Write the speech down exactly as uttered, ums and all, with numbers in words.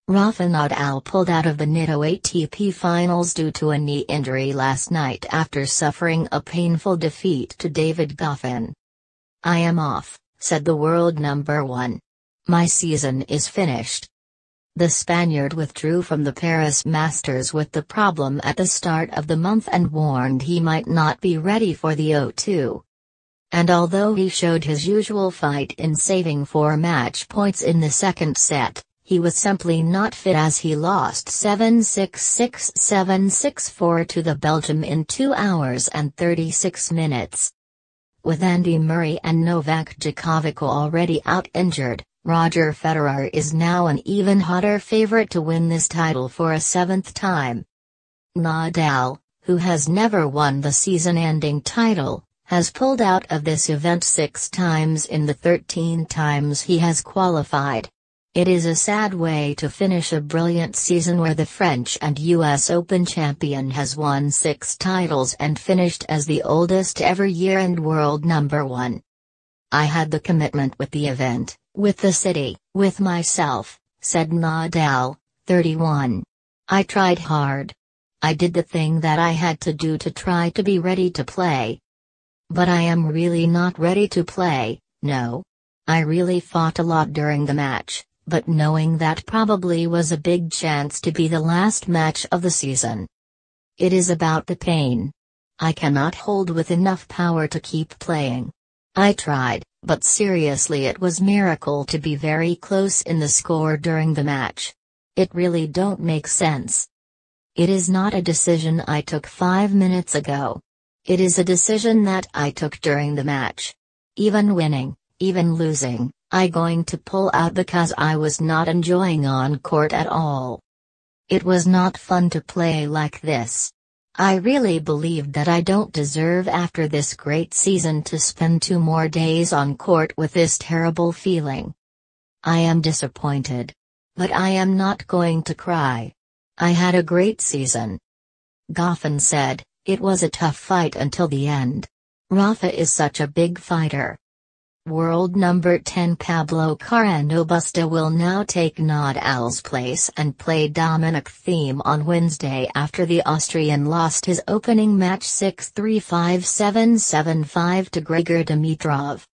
Rafa Nadal pulled out of the Nitto A T P Finals due to a knee injury last night after suffering a painful defeat to David Goffin. "I am off," said the world number one. "My season is finished." The Spaniard withdrew from the Paris Masters with the problem at the start of the month and warned he might not be ready for the O two. And although he showed his usual fight in saving four match points in the second set, he was simply not fit as he lost seven six six seven six four to the Belgium in two hours and thirty-six minutes. With Andy Murray and Novak Djokovic already out injured, Roger Federer is now an even hotter favorite to win this title for a seventh time. Nadal, who has never won the season-ending title, has pulled out of this event six times in the thirteen times he has qualified. It is a sad way to finish a brilliant season where the French and U S Open champion has won six titles and finished as the oldest ever year and world number one. "I had the commitment with the event, with the city, with myself," said Nadal, thirty-one. "I tried hard. I did the thing that I had to do to try to be ready to play. But I am really not ready to play, no. I really fought a lot during the match, but knowing that probably was a big chance to be the last match of the season. It is about the pain. I cannot hold with enough power to keep playing. I tried, but seriously it was miracle to be very close in the score during the match. It really don't make sense. It is not a decision I took five minutes ago. It is a decision that I took during the match. Even winning, even losing, I going to pull out because I was not enjoying on court at all. It was not fun to play like this. I really believed that I don't deserve after this great season to spend two more days on court with this terrible feeling. I am disappointed. But I am not going to cry. I had a great season." Goffin said, "It was a tough fight until the end. Rafa is such a big fighter." World number ten Pablo Carreño Busta will now take Nadal's place and play Dominic Thiem on Wednesday after the Austrian lost his opening match six three five seven seven five to Grigor Dimitrov.